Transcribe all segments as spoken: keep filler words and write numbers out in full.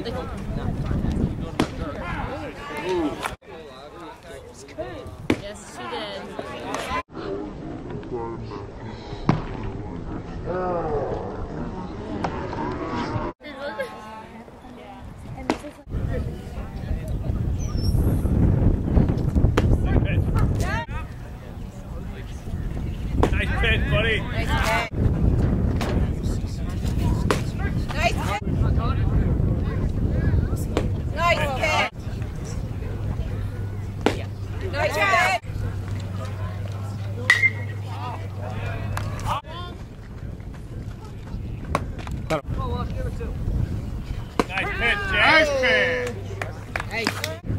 Yes, she did. Nice pitch, buddy. Nice pitch. Nice pitch. Nice pitch. Nice pitch. Nice pitch, Jack. Nice pitch. Nice.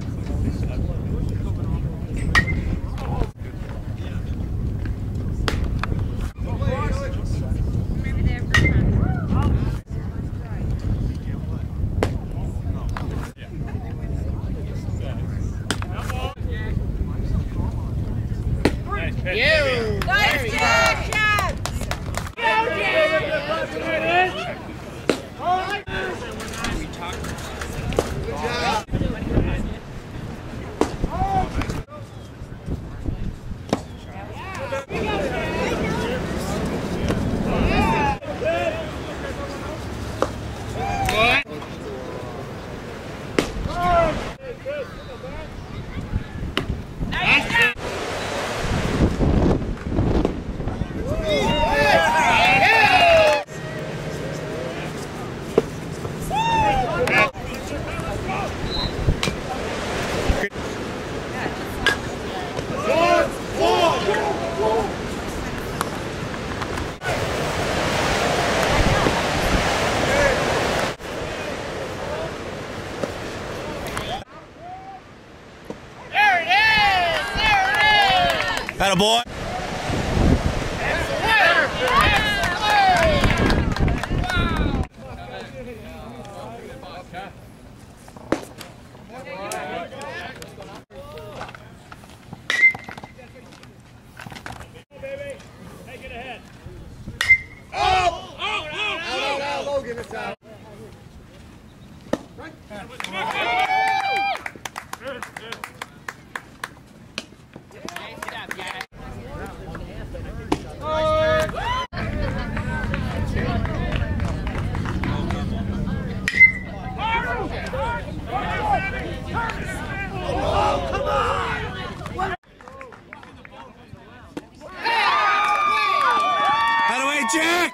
You. Nice catch, Chad! Go, Atta boy. Jack!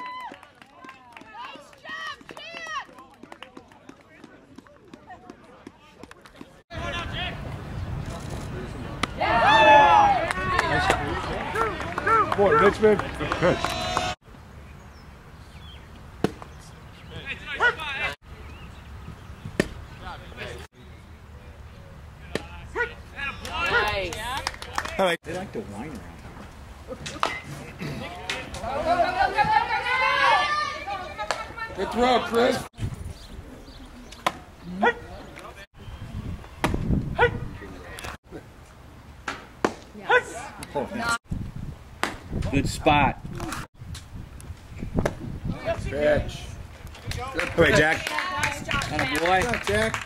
Boy, Richmond, good pitch. All right. They like to whine around. Good throw, Chris. Yes. Good spot. Pitch. All right, Jack. Atta boy. Good job, Jack.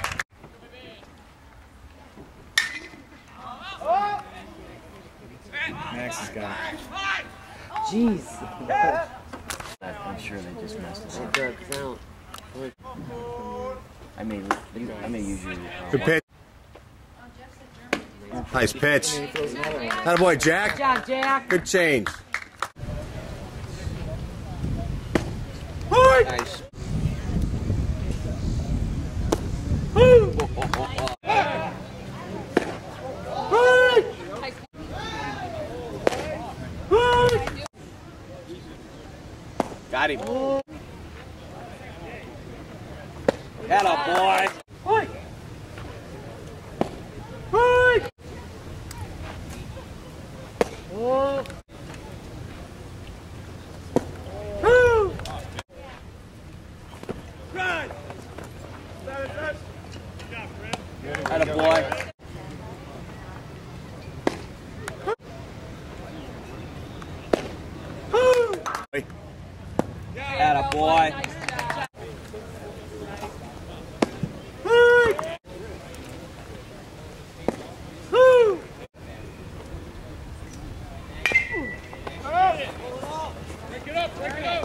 Max has got it. Jeez. I'm sure they just messed it up. Good count. I may, I may use your. Good pitch. Nice pitch. Atta boy, Jack. Good job, Jack. Good change. Nice. Got him. Atta boy. Atta boy. Atta boy. Good